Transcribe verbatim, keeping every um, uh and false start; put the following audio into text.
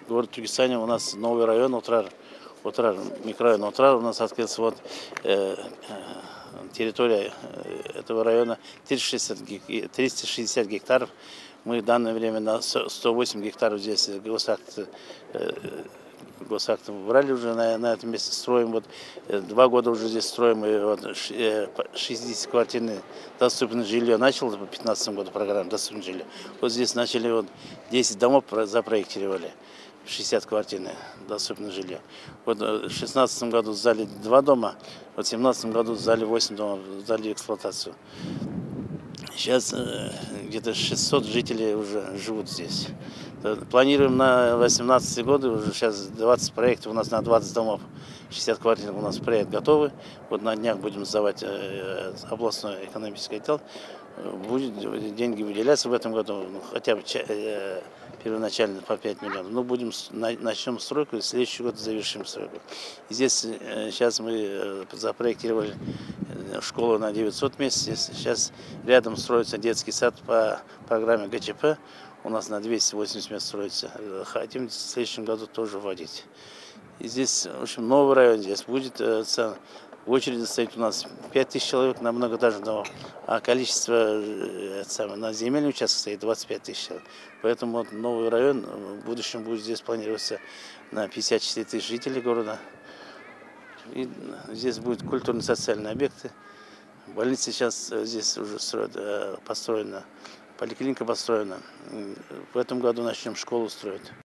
город Туркестане у нас новый район Отрар, Отрар, микрорайон Отрар у нас открылся. Вот э, э, территория этого района триста шестьдесят гектаров. Мы в данное время на сто восемь гектаров здесь госакт, э, госакт брали уже на, на этом месте, строим. Вот э, два года уже здесь строим. И вот, э, шестидесятиквартирное доступное жилье начал в две тысячи пятнадцатом году программу доступное жилье. Вот здесь начали вот десять домов запроектировали. шестидесятиквартирное доступное жилье. Вот в две тысячи шестнадцатом году сдали два дома, вот в две тысячи семнадцатом году сдали восемь домов, сдали эксплуатацию. Сейчас э, где-то шестьсот жителей уже живут здесь. Планируем на две тысячи восемнадцатый год, уже сейчас двадцать проектов, у нас на двадцать домов, шестьдесят квартир у нас проект готовы. Вот на днях будем сдавать э, областной экономический отдел. Будет деньги выделяться в этом году, ну, хотя бы э, первоначально по пять миллионов. Но будем, начнем стройку, и в следующий год завершим стройку. И здесь э, сейчас мы э, запроектировали школу на девятьсот мест. Здесь сейчас рядом строится детский сад по программе гэ че пэ. У нас на двести восемьдесят мест строится. Хотим в следующем году тоже вводить. И здесь, в общем, новый район здесь будет. В очереди стоит у нас пять тысяч человек на многоэтажный дом, а количество самое, на земельный участок стоит двадцать пять тысяч человек. Поэтому вот новый район в будущем будет здесь планироваться на пятьдесят четыре тысячи жителей города. И здесь будут культурно-социальные объекты. Больница сейчас здесь уже строят, построена, поликлиника построена. В этом году начнем школу строить.